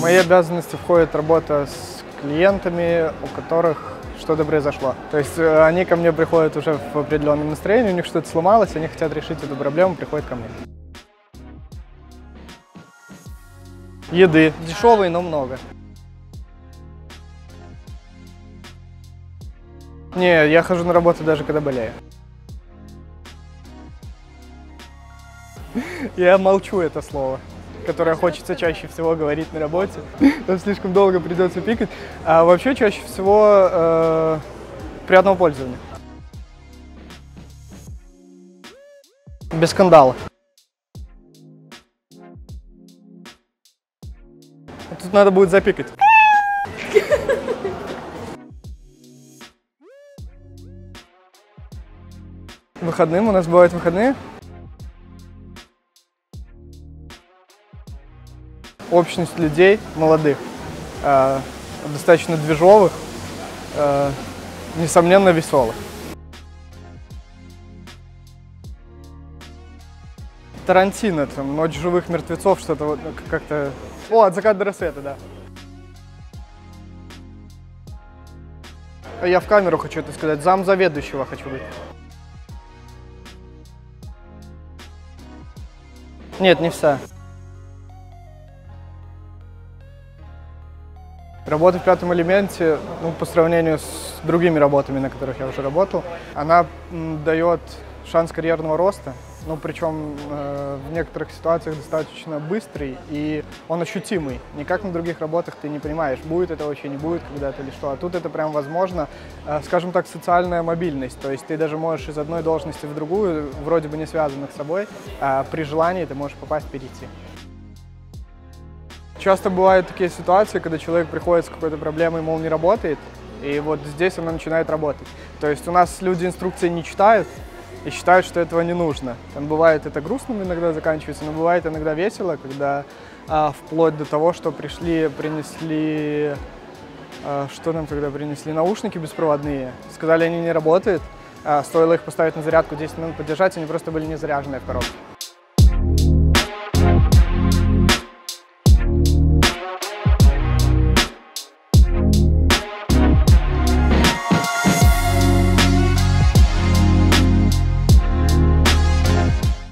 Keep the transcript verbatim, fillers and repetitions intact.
мои обязанности входит работа с клиентами, у которых что-то произошло. То есть они ко мне приходят уже в определенном настроении, у них что-то сломалось, они хотят решить эту проблему, приходят ко мне. Еды. Дешевой, но много. Не, я хожу на работу даже когда болею. Я молчу это слово, которое хочется чаще всего говорить на работе. Там слишком долго придется пикать. А вообще чаще всего э, приятного пользования. Без скандала. Тут надо будет запикать. Выходным, у нас бывают выходные. Общность людей молодых, э, достаточно движовых, э, несомненно веселых. Тарантино, там, «Ночь живых мертвецов», что-то вот как-то... О, «От заката до рассвета», да. Я в камеру хочу это сказать, зам заведующего хочу быть. Нет, не вся. Работа в «Пятом элементе», ну, по сравнению с другими работами, на которых я уже работал, она дает шанс карьерного роста, ну, причем э, в некоторых ситуациях достаточно быстрый, и он ощутимый. Никак на других работах ты не понимаешь, будет это вообще, не будет когда-то или что. А тут это прям возможно, э, скажем так, социальная мобильность. То есть ты даже можешь из одной должности в другую, вроде бы не связанных с собой, а при желании ты можешь попасть, перейти. Часто бывают такие ситуации, когда человек приходит с какой-то проблемой, мол, не работает, и вот здесь она начинает работать. То есть у нас люди инструкции не читают и считают, что этого не нужно. Там бывает это грустно иногда заканчивается, но бывает иногда весело, когда а, вплоть до того, что пришли, принесли, а, что нам тогда принесли, наушники беспроводные, сказали, они не работают, а, стоило их поставить на зарядку, десять минут подержать, они просто были не заряженные в коробке.